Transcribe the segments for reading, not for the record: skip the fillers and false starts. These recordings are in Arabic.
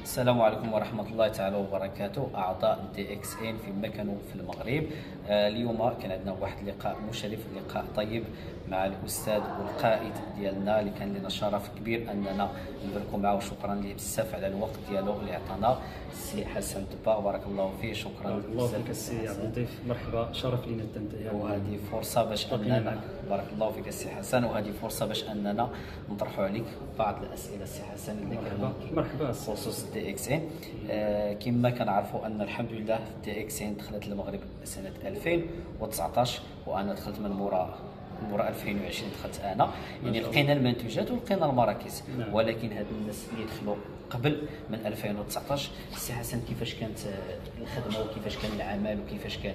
السلام عليكم ورحمة الله تعالى وبركاته. أعضاء دي إكس إن في مكان في المغرب. اليوم كان عندنا واحد اللقاء مشرف، لقاء طيب مع الأستاذ والقائد ديالنا اللي كان لنا شرف كبير أننا نباركوا معه، وشكرا ليه بزاف على الوقت ديالو اللي عطانا. السي حسن دبا بارك الله فيه، شكرا الله فيك السي عبد اللطيف، مرحبا، شرف لينا التنتهي. وهذه فرصة باش أننا بارك الله فيك السي حسن، وهذه فرصة باش أننا نطرحوا عليك بعض الأسئلة السي حسن اللي كانوا مرحبا بخصوص دي إكس إن. كما كنعرفوا أن الحمد لله دي إكس إن دخلت المغرب سنة 2019، وأنا دخلت من مورا 2020 دخلت انا، يعني لقينا المنتوجات ولقينا المراكز. ولكن هاد الناس اللي دخلوا قبل من 2019، السي حسن كيفاش كانت الخدمه وكيفاش كان العمل وكيفاش كان؟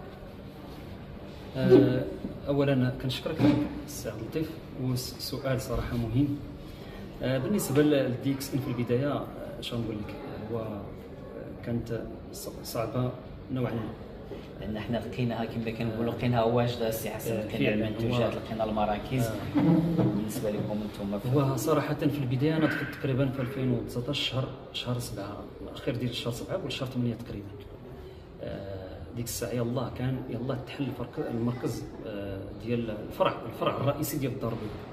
اولا كنشكرك السي عبد اللطيف، والسؤال صراحه مهم. بالنسبه للدي اكس ان في البدايه، شنو نقول لك، هو كانت صعبه نوعا ما، لان حنا لقيناها كما كنقولوا لقيناها واجده السي حسن، لقينا المنتوجات، لقينا المراكز. بالنسبه لكم انتم هو صراحه في البدايه انا دخلت تقريبا في 2019 شهر 7، اخر ديال شهر 7 ولا شهر 8 تقريبا. ديك الساعه يلاه كان تحل المركز ديال الفرع الرئيسي ديال الدار البيضاء.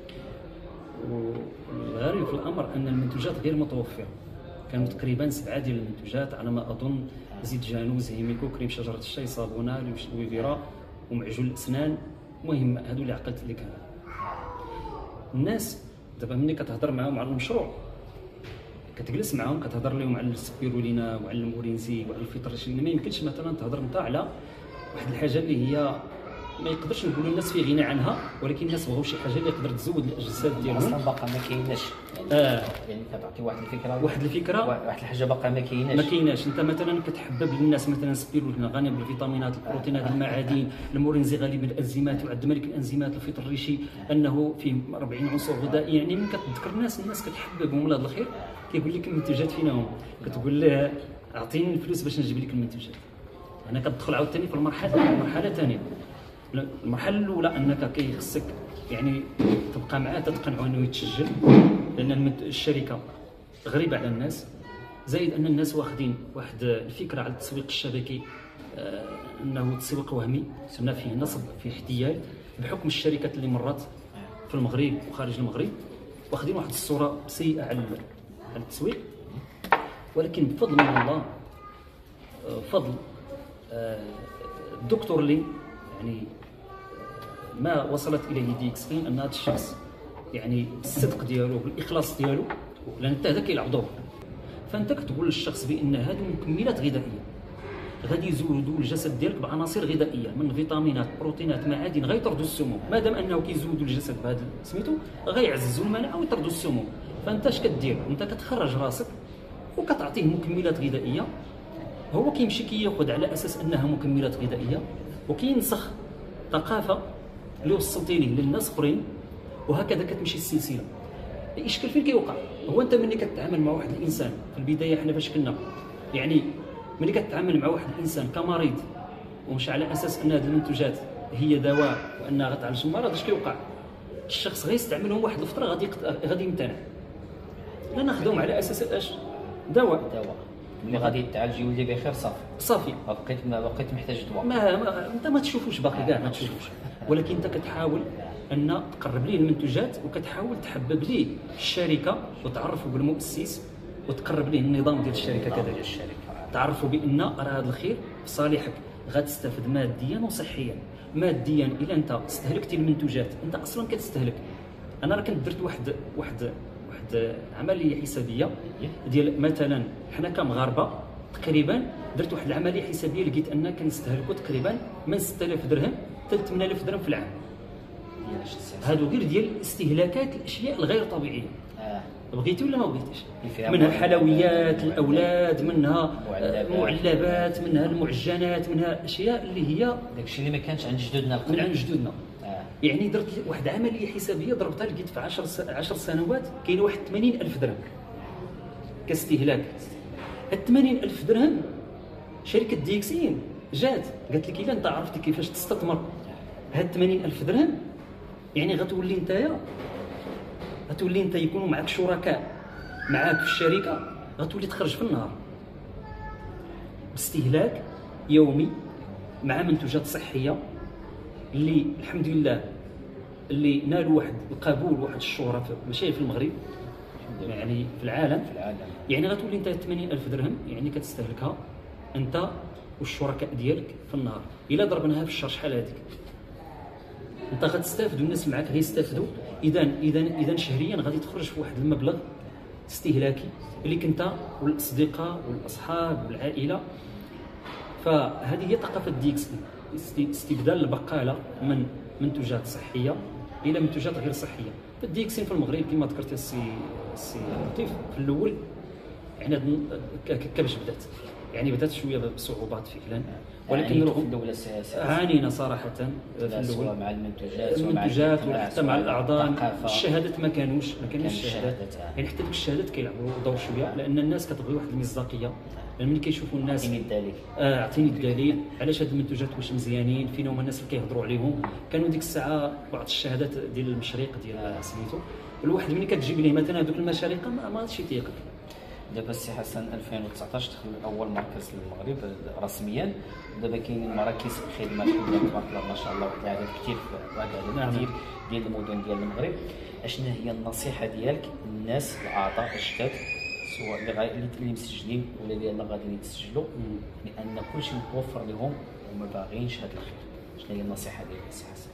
والغريب في الامر ان المنتوجات غير متوفره، كانوا تقريبا 7 ديال المنتوجات على ما اظن: زيت جانوز، هيميكو، كريم شجره الشاي، صابونه، لويفيرا، ومعجون الاسنان. المهم هادو اللي عقلت لك. الناس دابا ملي كتهضر معاهم على المشروع، كتجلس معاهم كتهضر لهم على السبيرولينا وعلى المورينزي وعلى الفيتراشين. ما يمكنش مثلا تهضر انت على واحد الحاجه اللي هي ما يقدرش نقولوا الناس في غنى عنها، ولكن الناس بغاو شي حاجه اللي تقدر تزود الاجساد ديالهم. اصلا باقا ما كايناش، يعني كتعطي واحد الفكره، واحد الحاجه باقا ما كايناش. انت مثلا كتحبب للناس مثلا سبيرولينا غني بالفيتامينات، البروتينات، المعادن، المورينزي غني بالانزيمات وعند ملك الانزيمات، الفيتريشي انه فيه 40 عنصر غذائي. يعني من كتذكر الناس كتحببهم ولاد الخير، كيقول لك المنتوجات فينا هم، كتقول له اعطيني الفلوس باش نجيب لك المنتوجات. هنا كتدخل عاوتاني في المرحله الثانيه. المرحله الاولى انك كيخصك يعني تبقى معاه تقنعه انه يتسجل، لان الشركه غريبه على الناس، زائد ان الناس واخدين واحد الفكره على التسويق الشبكي، انه تسويق وهمي، سمنا فيه نصب، فيه احتيال، بحكم الشركات اللي مرات في المغرب وخارج المغرب، واخدين واحد الصوره سيئه على التسويق. ولكن بفضل من الله، فضل الدكتور لي، يعني ما وصلت اليه دي اكس ان هذا الشخص يعني الصدق ديالو بالاخلاص ديالو، لان انت هذا كيلعب دور. فانت كتقول للشخص بان هادو مكملات غذائيه غادي يزودوا الجسد ديالك بعناصر غذائيه من فيتامينات، بروتينات، معادن، غيطردوا السموم. ما دام انه كيزودوا الجسد بهذا سميتو غيعززوا المناعه ويطردوا السموم. فانت اش كدير؟ انت كتخرج راسك وكتعطيه مكملات غذائيه، هو كيمشي كياخذ على اساس انها مكملات غذائيه، وكينسخ ثقافه اللي وصلتي ليه للناس اخرين، وهكذا كتمشي السلسله. الاشكال فين كيوقع؟ هو انت ملي كتعامل مع واحد الانسان في البدايه، حنا فاش كنا يعني ملي كتعامل مع واحد الانسان كمريض ومش على اساس ان هذه المنتوجات هي دواء وانها غتعالج المرض، اش كيوقع؟ الشخص غيستعملهم واحد الفتره غادي يمتنع، لا ناخذهم على اساس اش؟ دواء ملي غادي تعالج يولي بخير صافي ما بقيت محتاج دواء. انت ما تشوفوش باقي كاع ما تشوفوش، ولكن انت كتحاول ان تقرب ليه المنتوجات، وكتحاول تحبب ليه الشركه وتعرفه بالمؤسس، وتقرب ليه النظام ديال الشركه كذلك. تعرفوا بان راه هذا الخير في صالحك، غتستافد ماديا وصحيا. ماديا الا انت استهلكتي المنتوجات انت اصلا كتستهلك. انا راه كنت درت واحد عمليه حسابيه ديال مثلا حنا كمغاربه تقريبا، درت واحد العمليه حسابيه لقيت ان كنستهلكوا تقريبا من 6000 درهم حتى 8000 درهم في العام. هادو غير ديال استهلاكات الاشياء الغير طبيعيه. بغيتي ولا ما بغيتيش؟ منها الحلويات الاولاد، منها معلبات، منها المعجنات، منها اشياء اللي هي داكشي اللي ما كانش عند جدودنا من عند جدودنا. يعني درت واحد عمليه حسابيه ضربتها لقيت في 10 سنوات كاين واحد 80,000 درهم كاستهلاك. هاد 80,000 درهم شركه دي اكس ان جات قالت لك الا انت عرفتي كيفاش تستثمر هاد 80,000 درهم، يعني غتولي انت يكونوا معك شركاء معاك في الشركه غتولي تخرج في النهار باستهلاك يومي مع منتوجات صحيه اللي الحمد لله اللي نالوا واحد القبول واحد الشهره ماشي في المغرب يعني في العالم. يعني غتولي انت 80,000 درهم يعني كتستهلكها انت والشركاء ديالك في النهار. الا ضربناها في الشهر شحال هذيك؟ انت غتستافد والناس اللي معاك غيستافدوا. اذا شهريا غادي تخرج في واحد المبلغ استهلاكي اللي كنت والاصدقاء والاصحاب والعائله. فهذه هي ثقافه DXN، استبدال البقاله من منتوجات صحيه الى منتوجات غير صحيه. DXN في المغرب كما ذكرتي السي لطيف في الاول يعني كيفاش بدات، يعني بدات شويه بصعوبات فعلا، ولكن رغم الدوله عانينا صراحه في الاول مع المنتوجات وحتى مع الاعضاء. الشهادات ما كانوش الشهادات، يعني حتى ديك الشهادات كيلعبوا دور شويه لان الناس كتبغي واحد المصداقيه. ملي كيشوفوا الناس اعطيني الدليل اعطيني الدليل علاش هاد المنتوجات واش مزيانين، فين هما الناس اللي كيهضروا عليهم. كانوا ديك الساعه بعض الشهادات ديال المشرق ديال سميتو الواحد ملي كتجيب ليه مثلا هذوك المشارقه ما غاديش يثيقك. دابا السي حسن 2019 دخل اول مركز للمغرب رسميا. دابا كاينين مراكز خدمه تبارك الله ما شاء الله واحد العدد كثير كثير ديال المدن ديال المغرب. اشنا هي النصيحه ديالك للناس الاعضاء الجداد سواء اللي مسجلين ولا اللي غاديين يتسجلوا لان كلشي متوفر لهم وما باغيينش هذا الخير؟ شنو هي النصيحه ديالك السي حسن؟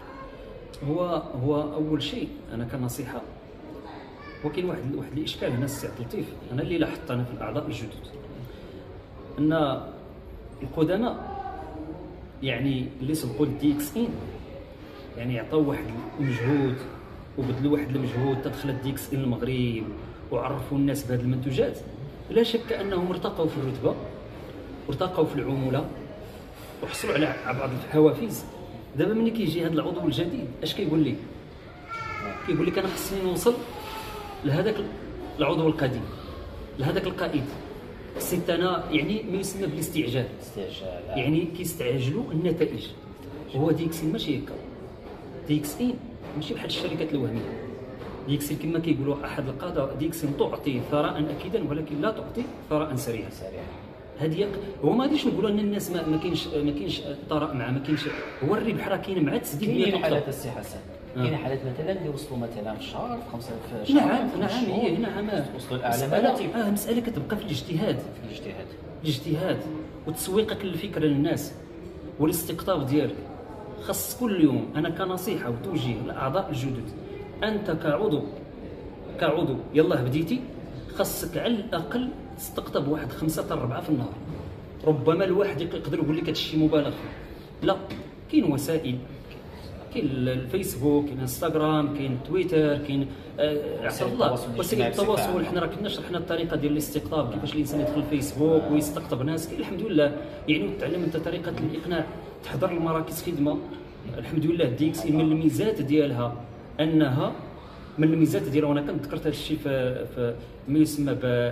هو اول شيء انا كنصيحه وكاين واحد الاشكال هنا السي عبد اللطيف انا اللي لاحظت انا في الاعضاء الجدد ان القدماء يعني اللي سبقوا DXN يعني عطاو واحد المجهود وبذلوا واحد المجهود تدخلت DXN المغرب وعرفوا الناس بهذه المنتوجات. لا شك انهم ارتقوا في الرتبه وارتقوا في العموله وحصلوا على بعض الحوافز. دابا ملي كيجي هذا العضو الجديد اش كيقول لي؟ كيقول لك انا خصني نوصل لهذاك العضو القديم لهذاك القائد. خصني انا يعني ما يسمى بالاستعجال يعني كيستعجلوا النتائج. وهو DXN ماشي هكا. DXN ماشي بحال الشركات الوهميه. DXN كما كيقولوا احد القاده DXN تعطي ثراء اكيدا ولكن لا تعطي ثراء سريعا. هذه هو ما غاديش نقولوا ان الناس ما كاينش ثراء مع ما كاينش. هو الربح راه كاين مع تسديد 100 نقطه. حالات السي حسن كاين حالات مثلا اللي وصلوا مثلا في شهر في 5 في شهر نعم وصلوا الاعلى مراتب. مساله كتبقى في الاجتهاد والتسويق للفكره للناس والاستقطاب ديالك. خاص كل يوم انا كنصيحه وتوجيه للاعضاء الجدد انت كعضو يلاه بديتي خاصك على الاقل تستقطب واحد 5 حتى 4 في النهار. ربما الواحد يقدر يقول لك هادشي مبالغ فيه، لا كاين وسائل، كاين الفيسبوك، كاين انستغرام، كاين تويتر، كاين وسائل التواصل. حنا راه كنا شرحنا الطريقه ديال الاستقطاب كيفاش الانسان يدخل الفيسبوك ويستقطب ناس. كاين الحمد لله يعني وتعلم انت طريقه الاقناع، تحضر لمراكز خدمه. الحمد لله DXN من الميزات ديالها انها وانا كنت ذكرت هذا الشيء في ما يسمى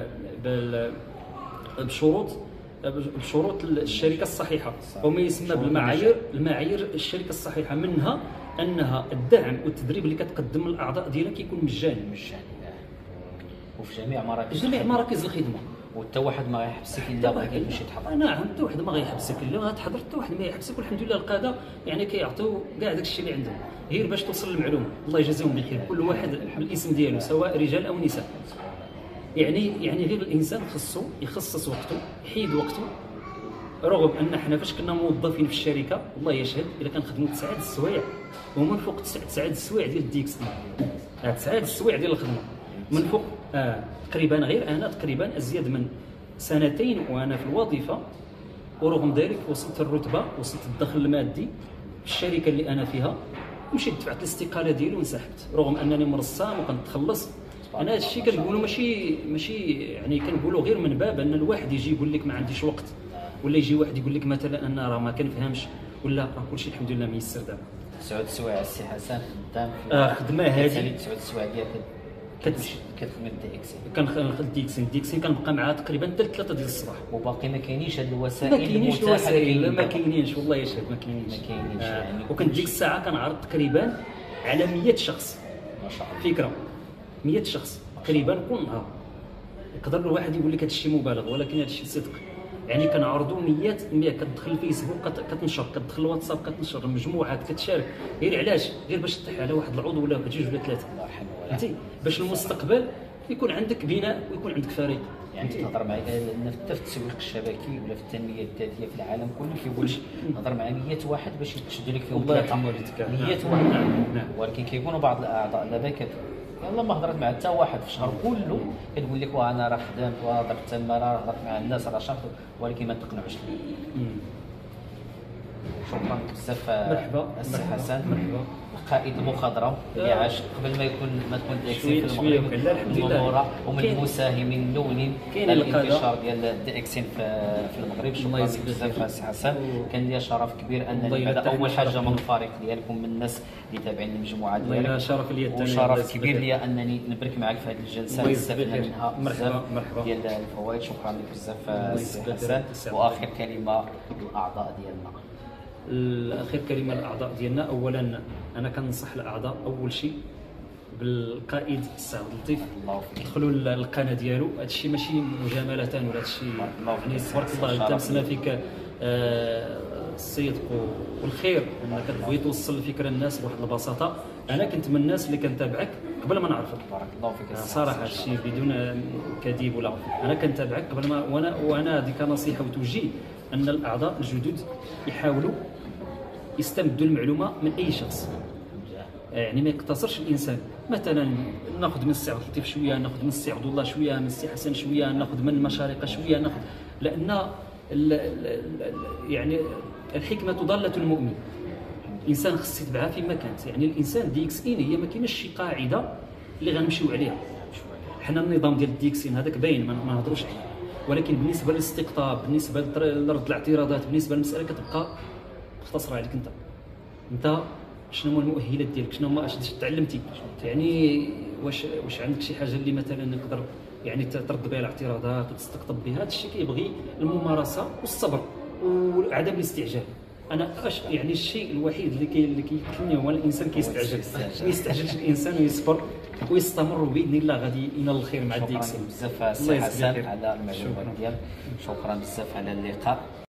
بشروط الشركه الصحيحه وما يسمى بالمعايير الشركه الصحيحه. منها انها الدعم والتدريب اللي كتقدم للاعضاء ديالها كيكون مجاني وفي جميع مراكز الخدمه. وحتى واحد ما غيحبسك الا بغيت تمشي تحضر. نعم حتى واحد ما غيحبسك الا غتحضر، حتى واحد ما يحبسك. والحمد لله القاده يعني كيعطيو كاع داك الشيء اللي عندهم غير باش توصل للمعلومه. الله يجازيهم بالخير كل واحد بالاسم ديالو سواء رجال او نساء. يعني غير الانسان خصو يخصص وقته، يحيد وقته. رغم ان حنا فاش كنا موظفين في الشركه والله يشهد الا كنخدموا 9 السوايع ومن فوق 9 السوايع ديال DXN 9 السوايع ديال الخدمه من فوق تقريبا. غير انا تقريبا ازيد من 2 وانا في الوظيفه، ورغم ذلك وصلت الرتبه، وصلت الدخل المادي في الشركه اللي انا فيها. مشيت دفعت الاستقاله ديالي وانسحبت رغم انني مرسام وكنتخلص. انا هذا الشيء كنقولوا ماشي يعني كنقولوا غير من باب ان الواحد يجي يقول لك ما عنديش وقت، ولا يجي واحد يقول لك مثلا انا راه ما كنفهمش، ولا راه كلشي الحمد لله ميسر دابا. 9 السوايع السي حسن قدام خدمه هذه 9 السوايع ديالك كتخدم DXN كنبقى معها تقريبا حتى 3 ديال الصباح. وباقي ما كاينينش هاد الوسائل ما كاينينش والله يشهد ما كاينينش يعني. وكنت ديك الساعه كنعرض تقريبا على 100 شخص ما شاء الله. فكره 100 شخص تقريبا كل نهار. يقدر الواحد يقول لك هذا الشيء مبالغ، ولكن هذا الشيء صدق. يعني كنعرضوا نيات كتدخل الفيسبوك كتنشر، كتدخل الواتساب كتنشر، مجموعات كتشارك، غير علاش؟ غير باش تطيح على واحد العضو ولا واحد جوج ولا ثلاثه، فهمتي؟ باش المستقبل يكون عندك بناء ويكون عندك فريق. يعني تهضر معايا حتى في التسويق الشبكي ولا في التنميه الذاتيه في العالم كله كيقول لك هضر مع 100 واحد باش يشدوا لك فيهم ثلاثه 100 واحد. نعم. ولكن كيكونوا بعض الاعضاء دابا يلا ما هضرت مع حتى واحد في الشهر كله كتقول لك وانا راه خدمت وهضرت تما راه هضرت مع الناس راه شرط، ولكن ما تقنعوش. شكرا بزاف. مرحبا السي حسن، مرحبا قائد المخضرم اللي عاش قبل ما تكون ديكسين في شويه المغرب، الحمد لله، ومن المساهمين الاولين كاين الانتشار ديال ديكسين في المغرب. شكرا بزاف السي حسن، كان لي شرف كبير انني بعد اول حاجه من الفريق ديالكم، من الناس اللي تابعين المجموعه ديالك، شرف لي الثاني، وشرف كبير لي انني نبرك معك في هذه الجلسه، استفدنا منها مرحبا ديال الفوائد. شكرا لك بزاف السي حسن. واخر كلمه للاعضاء ديالنا. الاخير كلمه للاعضاء ديالنا، اولا انا كننصح الاعضاء اول شيء بالقائد السي عبد اللطيف يدخلوا للقناه ديالو. هذا الشيء ماشي مجامله ولا هذا الشيء، يعني تبارك الله تمسنا فيك الصدق والخير، انك تبغي توصل الفكره للناس بواحد البساطه. انا كنت من الناس اللي كنتابعك قبل ما نعرفك، بارك الله فيك صراحه الشيء بدون كذب ولا، انا كنتابعك قبل ما، وانا هذه كنصيحه وتوجيه ان الاعضاء الجدد يحاولوا يستمدوا المعلومه من اي شخص، يعني ما يقتصرش الانسان. مثلا ناخذ من السي عبد اللطيف شويه، ناخذ من السي عبد الله شويه، من السي حسن شويه، ناخذ من المشارقه شويه، ناخذ، لان يعني الحكمه ضاله المؤمن. الانسان خص يتبعها فيما كانت، يعني الانسان دي اكس ان هي ما كايناش شي قاعده اللي غنمشيو عليها. حنا النظام ديال الدي اكس ان هذاك باين ما نهضروش عليه، ولكن بالنسبه للاستقطاب، بالنسبه لرد الاعتراضات، بالنسبه للمساله كتبقى مختصره عليك انت. شنو هما المؤهلات ديالك؟ شنو هما اش تعلمتي؟ يعني واش عندك شي حاجه اللي مثلا نقدر يعني ترد بها الاعتراضات وتستقطب بها؟ هذا الشيء كيبغي الممارسه والصبر وعدم الاستعجال. انا يعني الشيء الوحيد اللي كيقتلني هو الانسان كيستعجل. ما يستعجلش الانسان ويصبر ويستمر، وباذن الله غادي ينال الخير مع الديكسين. بزاف السي حسن على المعلومات ديالك، شكرا بزاف على اللقاء.